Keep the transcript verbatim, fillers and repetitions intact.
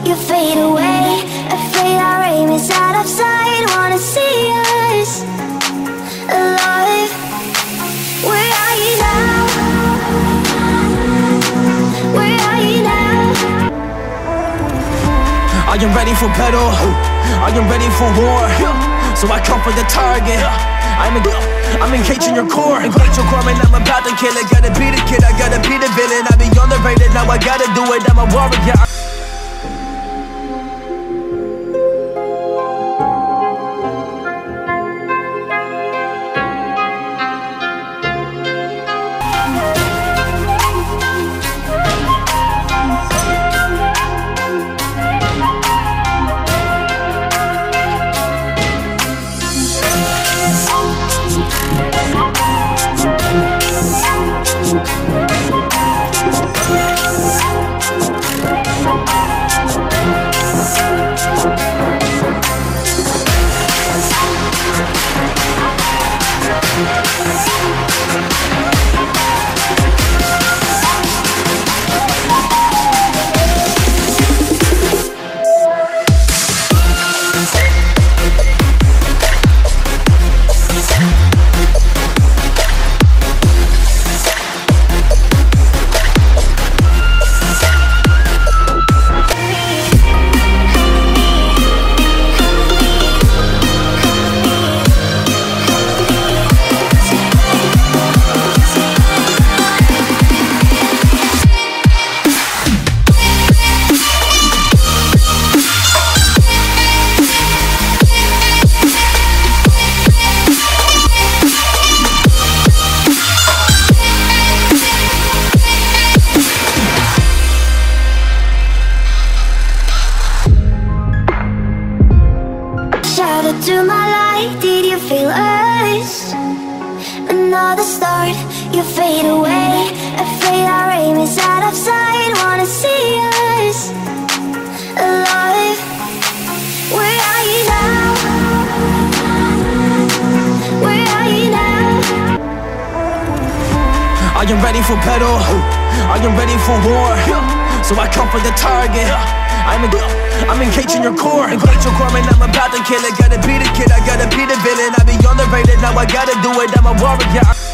you fade away. Afraid our aim is out of sight. Wanna see us alive. Where are you now? Where are you now? I am ready for battle, I am ready for war. So I come for the target. I'm in, I'm engaging your core. Engage your core and I'm about to kill it. Gotta be the kid, I gotta be the villain. I be underrated, now I gotta do it. I'm a warrior. To my light, did you feel us? Another start, you fade away. Afraid our aim is out of sight. Wanna see us alive. Where are you now? Where are you now? I am ready for battle, I am ready for war. So I come for the target. I'm in, I'm engaging your core. Engage your core and I'm about to kill it. Gotta be the kid, I gotta be the villain. I be underrated, now I gotta do it. I'm a warrior.